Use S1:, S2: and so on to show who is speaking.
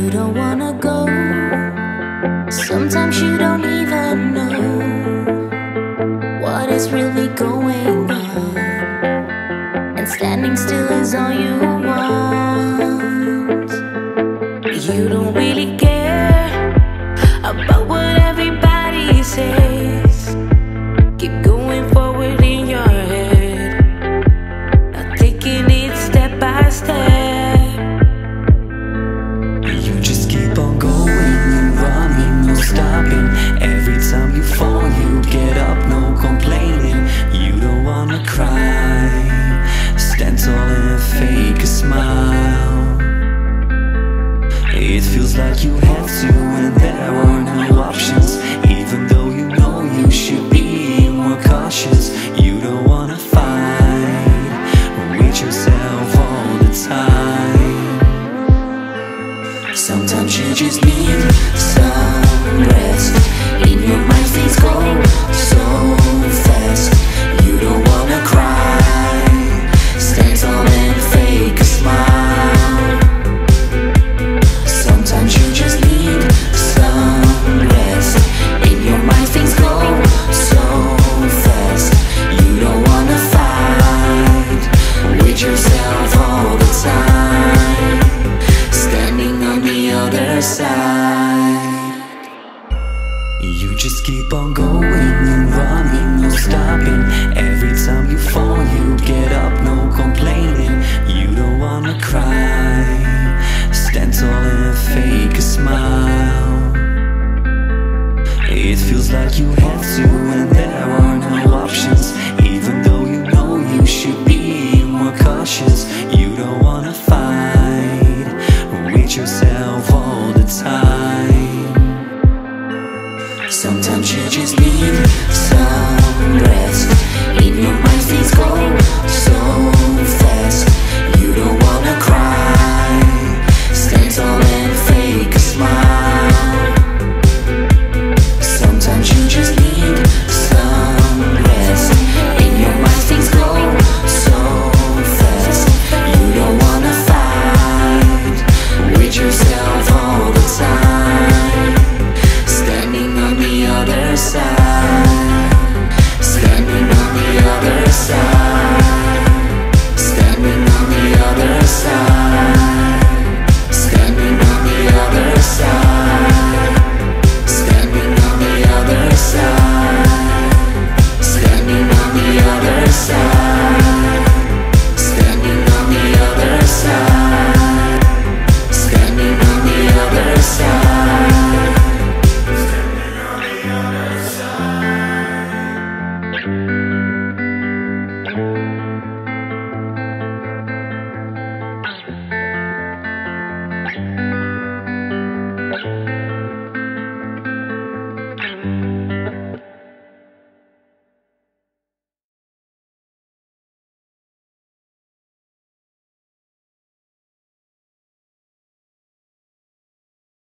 S1: You don't wanna go. Sometimes you don't even know what is really going on, and standing still is all you want. You don't really care about what everybody says. Keep going forward in your head, not taking it step by step.
S2: You just keep on going and running, no stopping. Every time you fall, you get up, no complaining. You don't wanna cry, stand tall and fake a smile. It feels like you have to and there are no options, even though you know you should be more cautious. You don't wanna fight with yourself all the time. Sometimes you just need some rest. In your mind things go so fast. You don't wanna cry, stand tall and fake a smile. Sometimes you just need some rest. In your mind things go so fast. You don't wanna fight with yourself all the time, standing on the other side. You just keep on going and running, no stopping. Every time you fall, you get up, no complaining. You don't wanna cry, stand tall and fake a smile. It feels like you have to and there are no options, even though you know you should be more cautious. You don't wanna fight with yourself